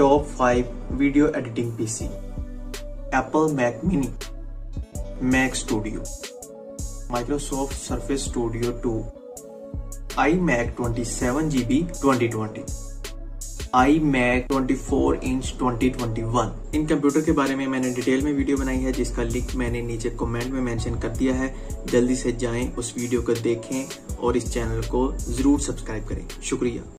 Top 5 video editing PC, Apple Mac mini, Mac Studio, Microsoft Surface Studio 2, iMac 27GB 2020, iMac 24 inch 2021। इन computer के बारे में मैंने detail में वीडियो बनाई है, जिसका लिंक मैंने नीचे कमेंट में मेंशन कर दिया है। जल्दी से जाएं, उस वीडियो को देखें और इस चैनल को जरूर सब्सक्राइब करें। शुक्रिया।